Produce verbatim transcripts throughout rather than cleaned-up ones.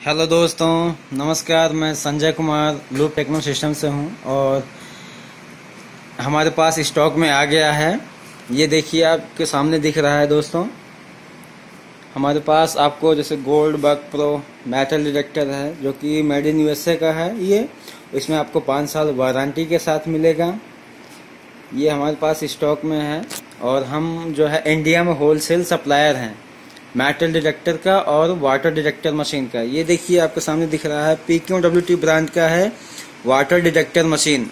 Hello दोस्तों, नमस्कार। मैं Sanjay Kumar loop techno system से हूं और हमारे पास स्टॉक में आ गया है। ये देखिए, आपके सामने दिख रहा है दोस्तों। हमारे पास आपको जैसे gold bug pro metal detector है, जो कि मेड इन यूएसए का है। ये इसमें आपको पाँच साल वारंटी के साथ मिलेगा। ये हमारे पास स्टॉक में है और हम जो है इंडिया में होलसेल सप्लायर हैं मेटल डिटेक्टर का और वाटर डिटेक्टर मशीन का। ये देखिए, आपके सामने दिख रहा है, P Q W T brand का है वाटर डिटेक्टर मशीन।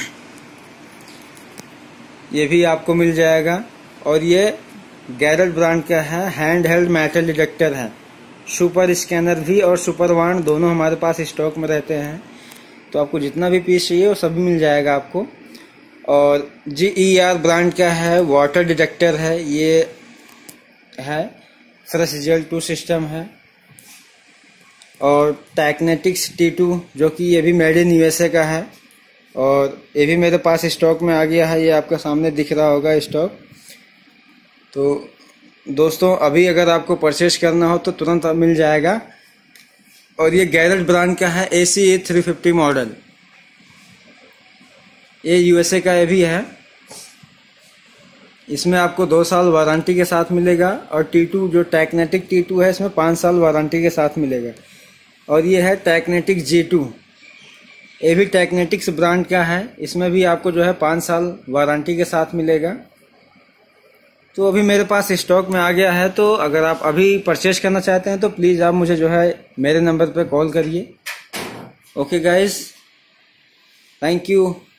ये भी आपको मिल जाएगा। और ये गैरेट ब्रांड का है, हैंड हेल्ड मेटल डिटेक्टर है। सुपर स्कैनर भी और सुपर वांड दोनों हमारे पास स्टॉक में रहते हैं, तो आपको जितना भी पीस चाहिए वो सभी मिल जाएगा आपको। और जी ई आर ब्रांड का है वाटर डिटेक्टर है। ये है फ्रेश जेल टू सिस्टम है। और टेक्नेटिक्स टी टू, जो कि ये भी मेड इन यूएसए का है और ये भी मेरे पास स्टॉक में आ गया है। ये आपके सामने दिख रहा होगा स्टॉक। तो दोस्तों, अभी अगर आपको परचेज करना हो तो तुरंत मिल जाएगा। और ये गैरेट ब्रांड का है A C A three fifty model. ये यूएसए का ये भी है। इसमें आपको दो साल वारंटी के साथ मिलेगा। और टी टू जो टेक्नेटिक टी टू है, इसमें पाँच साल वारंटी के साथ मिलेगा। और ये है टेक्नेटिक जी टू। ये भी टेक्नेटिक्स ब्रांड का है। इसमें भी आपको जो है पाँच साल वारंटी के साथ मिलेगा। तो अभी मेरे पास स्टॉक में आ गया है, तो अगर आप अभी परचेज करना चाहते हैं तो प्लीज़ आप मुझे जो है मेरे नंबर पर कॉल करिए। Okay guys, thank you.